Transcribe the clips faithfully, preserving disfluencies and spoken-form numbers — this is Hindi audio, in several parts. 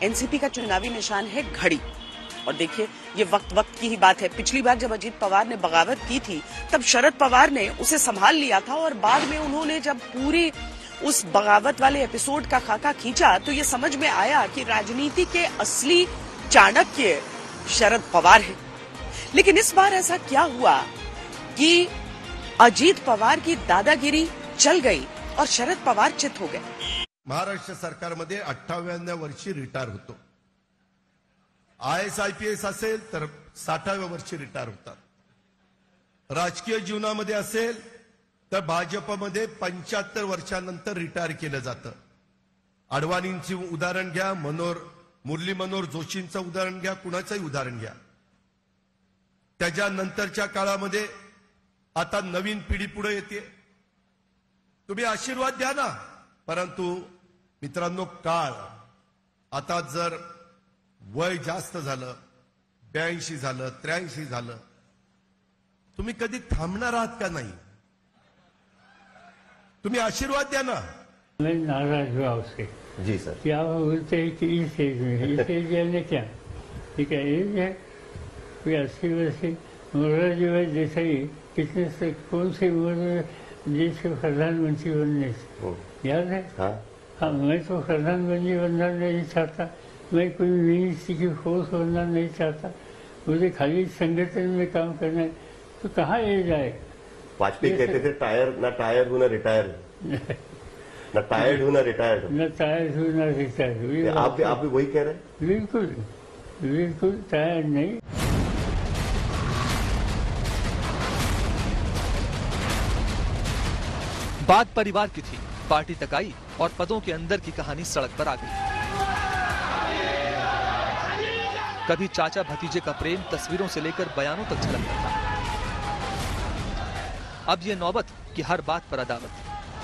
एनसीपी का चुनावी निशान है घड़ी। और देखिए, ये वक्त वक्त की ही बात है। पिछली बार जब अजीत पवार ने बगावत की थी तब शरद पवार ने उसे संभाल लिया था और बाद में उन्होंने जब पूरी उस बगावत वाले एपिसोड का खाका खींचा तो ये समझ में आया कि राजनीति के असली चाणक्य शरद पवार है। लेकिन इस बार ऐसा क्या हुआ कि अजीत पवार की दादागिरी चल गई और शरद पवार चित हो गए। महाराष्ट्र सरकारमध्ये अठ्ठावन्नाव्या वर्षी रिटायर होतो। I S I P S असेल तर साठाव्या वर्षी रिटायर होतात। राजकीय जीवनामध्ये असेल तर भाजपमध्ये पंच्याहत्तर वर्षानंतर रिटायर केलं जातं। अडवाणींची उदाहरण घ्या, मनोहर मुरली मनोहर जोशींचं उदाहरण घ्या, कुणाचंही उदाहरण घ्या। त्याच्यानंतरच्या काळामध्ये आता नवीन पिढी पुढे येते। तुम्ही आशीर्वाद द्या ना, परंतु मित्रांनो काळ आता जर वय जास्त झालं, ब्याऐंशी झालं, त्र्याऐंशी झालं, तुम्ही कधी थांबणार आहात का नहीं? तुम्ही आशीर्वाद द्या ना। मैं नाराज हुआ उससे। जी सर। क्या बोलते हैं कि इस एज में इस एज यानी क्या? ठीक है, एज है कोई अस्सी वर्ष मोरारजी भाई देसाई कितने से कौन सी उम्र में देश के प्रधानमंत्री बनने से याद है? हाँ हाँ, मैं तो प्रधानमंत्री बनना नहीं चाहता, मैं कोई मिनिस्ट्री की फोर्स बनना नहीं चाहता, मुझे खाली संगठन में काम करना है। तो कहाँ एज आए? वाजपेयी कहते थे टायर ना टायर हूं ना रिटायर, ना टायर्ड हूं ना रिटायर्ड। न टायर हूँ न रिटायर। आप भी आप भी वही कह रहे हैं? बिल्कुल बिल्कुल टायर नहीं। बात परिवार की थी, पार्टी तक आई और पदों के अंदर की कहानी सड़क पर आ गई। कभी चाचा भतीजे का प्रेम तस्वीरों से लेकर बयानों तक झलकता था। अब ये नौबत कि हर बात पर अदावत।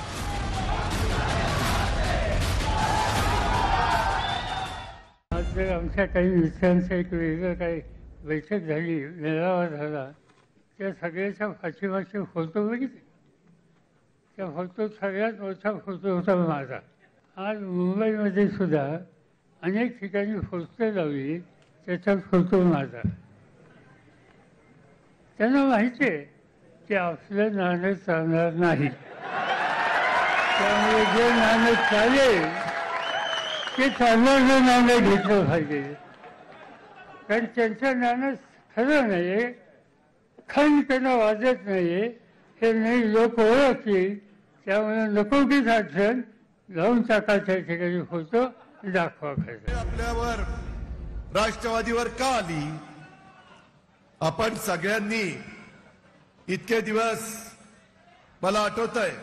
आमच्या काही मित्रांचं एक वेगळं काही बैठक झाली, मेळावा झाला, त्या सगळ्याच्या पाठीमागचे फोटो बघितले। त्या फोटो सगळ्यात मोठा फोटो होता माझा। आज मुंबईमध्ये सुद्धा अनेक ठिकाणी पोस्टर लावली, त्याचा फोटो माझा। त्यांना माहिती आहे की आपलं नाणं चालणार नाही, त्यामुळे जे नाणं चालेल ते चालणारं नाणं घेतलं पाहिजे। कारण त्यांचं नाणं खरं नाही, खंड त्यांना वाजत नाही, हे नाही लोक ओळखतील, त्यामुळे नको की अडचण लावून टाकायच्या ठिकाणी फोटो दाखवा पाहिजे। आपल्यावर राष्ट्रवादीवर का आली? आपण सगळ्यांनी इतके दिवस मला आठवतंय,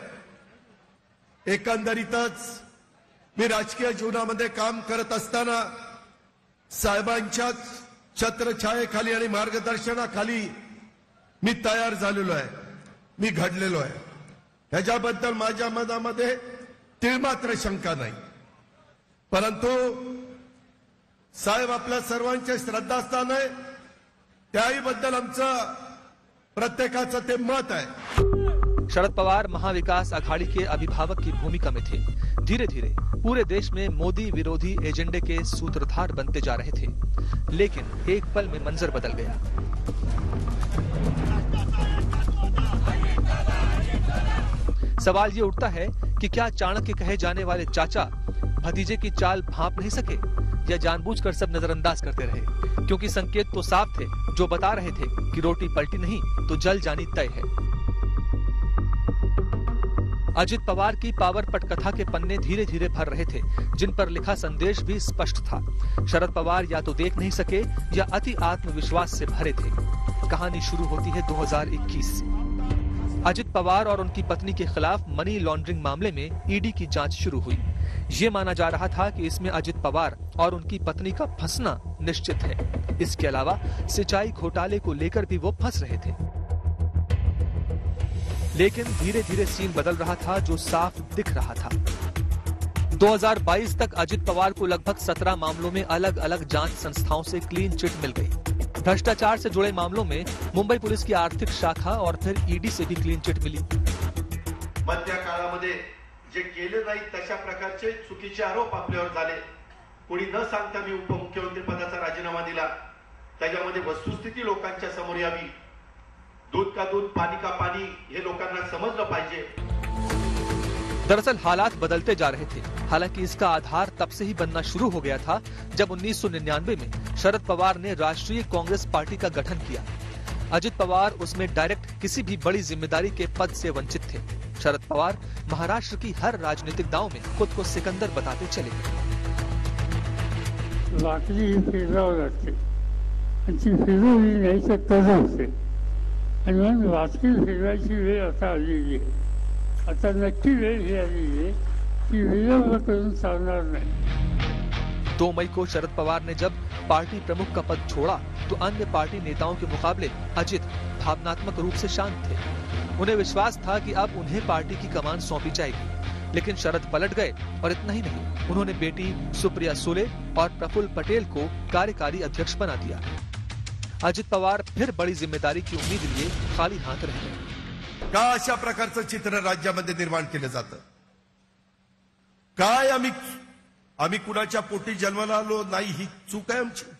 एकंदरीतच मी राजकीय जीवनामध्ये काम करत असताना साहेबांच्या छत्रछायेखाली आणि मार्गदर्शनाखाली मी तयार झालेलो आहे, मी घडलेलो आहे। ह्याच्याबद्दल माझ्या मनामध्ये तिळमात्र शंका नाही। परंतु साहेब आपल्या सर्वांचे श्रद्धास्थान आहे, त्याही बद्दल आमचं प्रत्येकाचं ते मत आहे। शरद पवार महाविकास अघाड़ी के अभिभावक की भूमिका में थे। धीरे धीरे पूरे देश में मोदी विरोधी एजेंडे के सूत्रधार बनते जा रहे थे, लेकिन एक पल में मंजर बदल गया। सवाल ये उठता है कि क्या चाणक्य कहे जाने वाले चाचा भतीजे की चाल भांप नहीं सके या जानबूझकर सब नजरअंदाज करते रहे? क्योंकि संकेत तो साफ थे, जो बता रहे थे कि रोटी पलटी नहीं तो जल जानी तय है। अजित पवार की पावर पटकथा के पन्ने धीरे धीरे भर रहे थे, जिन पर लिखा संदेश भी स्पष्ट था। शरद पवार या तो देख नहीं सके या अति आत्मविश्वास से भरे थे। कहानी शुरू होती है दो हज़ार इक्कीस। अजित पवार और उनकी पत्नी के खिलाफ मनी लॉन्ड्रिंग मामले में ईडी की जांच शुरू हुई। ये माना जा रहा था कि इसमें अजित पवार और उनकी पत्नी का फंसना निश्चित है। इसके अलावा सिंचाई घोटाले को लेकर भी वो फंस रहे थे। लेकिन धीरे धीरे सीन बदल रहा था, जो साफ दिख रहा था। दो हज़ार बाईस तक अजित पवार को लगभग सत्रह मामलों में अलग अलग जांच संस्थाओं से क्लीन चिट मिल गई। भ्रष्टाचार से जुड़े मामलों में मुंबई पुलिस की आर्थिक शाखा और फिर ईडी से भी क्लीन चिट मिली। मध्य काळामध्ये जे केले नाही तशा प्रकारचे चुकीचे आरोप आपल्यावर झाले, कोणी न सांगता मी उपमुख्यमंत्री पदाचा राजीनामा दिला, त्याच्यामध्ये वस्तुस्थिती लोकांच्या समोर यावी, दूध का दूध पानी का पानी हे लोकांना समजलं पाहिजे। दरअसल हालात बदलते जा रहे थे। हालांकि इसका आधार तब से ही बनना शुरू हो गया था जब उन्नीस सौ निन्यानवे में शरद पवार ने राष्ट्रीय कांग्रेस पार्टी का गठन किया। अजित पवार उसमें डायरेक्ट किसी भी बड़ी जिम्मेदारी के पद से वंचित थे। शरद पवार महाराष्ट्र की हर राजनीतिक दांव में खुद को सिकंदर बताते चले गए। लाकडी फिरवावं लागते आणि ती फिरवली नाही तर तसंच आहे आणि म्हणून लाकडी फिरवायची वेळ आता आलेली आहे। आता नक्की वेळ ही आलेली आहे की विलंब करून चालणार नाही। दो मई को शरद पवार ने जब पार्टी प्रमुख का पद छोड़ा तो अन्य पार्टी नेताओं के मुकाबले अजित भावनात्मक रूप से शांत थे। उन्हें विश्वास था कि अब उन्हें पार्टी की कमान सौंपी जाएगी, लेकिन शरद पलट गए और इतना ही नहीं, उन्होंने बेटी सुप्रिया सुले और प्रफुल्ल पटेल को कार्यकारी अध्यक्ष बना दिया। अजित पवार फिर बड़ी जिम्मेदारी की उम्मीद लिए खाली हाथ रह गए। का अशा प्रकारचं चित्र राज्यामध्ये निर्माण केलं जातं? काय आम्ही आम्ही कुणाच्या पोटी जन्माला आलो नाही ही चूक आहे आमची?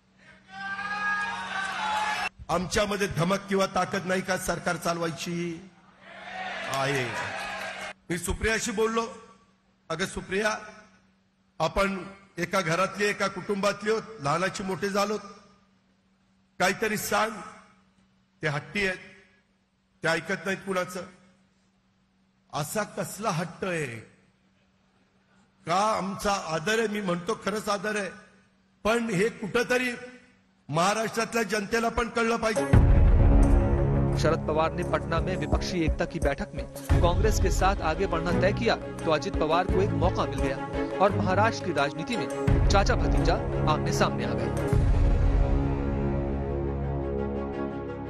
आमच्यामध्ये धमक किंवा ताकद नाही का सरकार चालवायची? आहे। मी सुप्रियाशी बोललो, अगं सुप्रिया, आपण एका घरातली एका कुटुंबातली आहोत, लहानाची मोठे झालोत, काहीतरी सांग। ते हट्टी आहेत, ते ऐकत नाहीत कुणाचं। असा कसला हट्ट आहे? का आमचा आदर आहे? मी म्हणतो खरंच आदर आहे, पण हे कुठंतरी महाराष्ट्रातल्या जनतेला पण कळलं पाहिजे। शरद पवार ने पटना में विपक्षी एकता की बैठक में कांग्रेस के साथ आगे बढ़ना तय किया तो अजित पवार को एक मौका मिल गया और महाराष्ट्र की राजनीति में चाचा भतीजा आमने सामने आ गए।